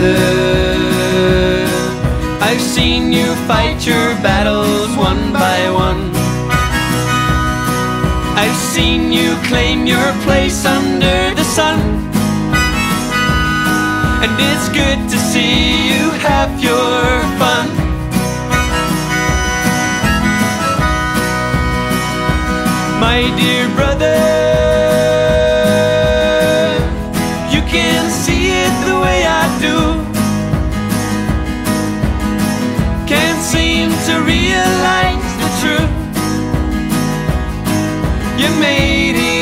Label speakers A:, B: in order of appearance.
A: brother. I've seen you fight your battles one by one. I've seen you claim your place under the sun. And it's good to see you have your fun. My dear brother, you can see it the way I do. Can't seem to realize the truth. You made it